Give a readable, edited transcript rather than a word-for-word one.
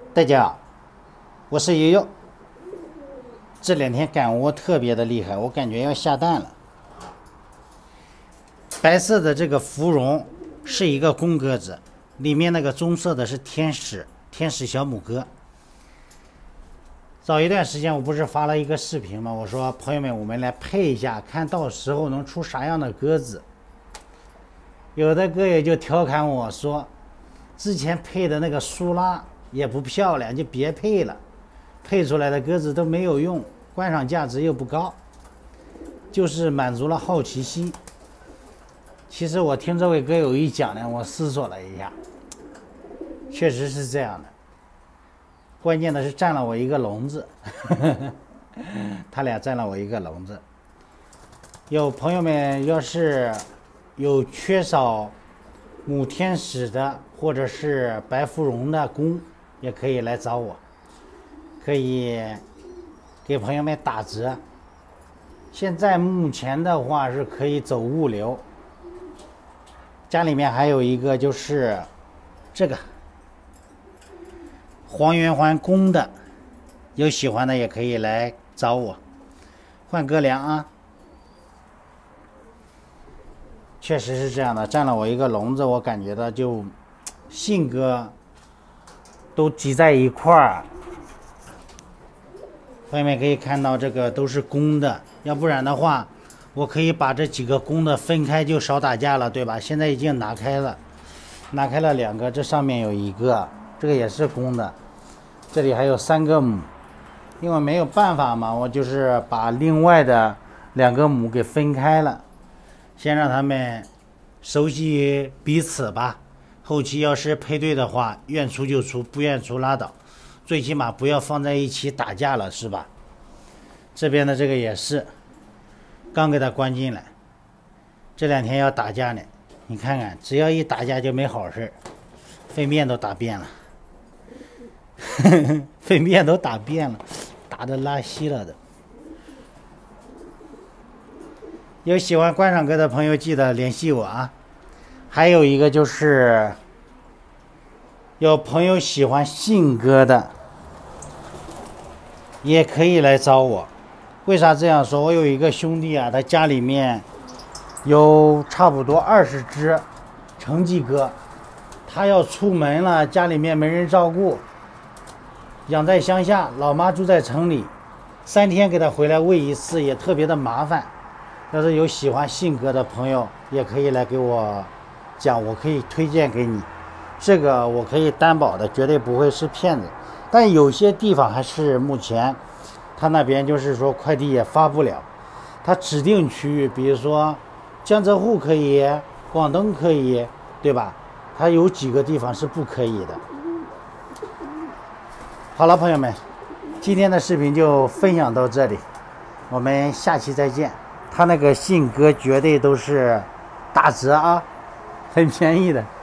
大家好，我是悠悠。这两天赶窝特别的厉害，我感觉要下蛋了。白色的这个芙蓉是一个公鸽子，里面那个棕色的是天使小母鸽。早一段时间我不是发了一个视频吗？我说朋友们，我们来配一下，看到时候能出啥样的鸽子。有的哥也就调侃我说，之前配的那个苏拉也不漂亮，就别配了，配出来的鸽子都没有用，观赏价值又不高，就是满足了好奇心。其实我听这位歌友一讲呢，我思索了一下，确实是这样的。关键的是占了我一个笼子，他俩占了我一个笼子。有朋友们要是有缺少母天使的或者是白芙蓉的公，也可以来找我，可以给朋友们打折。现在目前的话是可以走物流。家里面还有一个就是这个黄圆环公的，有喜欢的也可以来找我换鸽粮啊。确实是这样的，占了我一个笼子，我感觉到就性格都挤在一块儿。朋友们可以看到这个都是公的，要不然的话我可以把这几个公的分开，就少打架了，对吧？现在已经拿开了两个，这上面有一个，这个也是公的，这里还有3个母。因为没有办法嘛，我就是把另外的2个母给分开了，先让他们熟悉彼此吧。后期要是配对的话，愿出就出，不愿出拉倒，最起码不要放在一起打架了，是吧？这边的这个也是刚给他关进来，这2天要打架呢。你看看，只要一打架就没好事，粪便都打遍了，粪便都打遍了，打得拉稀了的。有喜欢观赏鸽的朋友记得联系我啊。还有一个就是有朋友喜欢信鸽的，也可以来找我。为啥这样说？我有一个兄弟啊，他家里面有差不多20只成绩鸽，他要出门了，家里面没人照顾，养在乡下，老妈住在城里，3天给他回来喂一次也特别的麻烦。要是有喜欢信鸽的朋友，也可以来给我讲，我可以推荐给你。这个我可以担保的，绝对不会是骗子。但有些地方还是目前他那边就是说快递也发不了，他指定区域，比如说江浙沪可以，广东可以，对吧？他有几个地方是不可以的。好了，朋友们，今天的视频就分享到这里，我们下期再见。他那个信鸽绝对都是打折啊，很便宜的。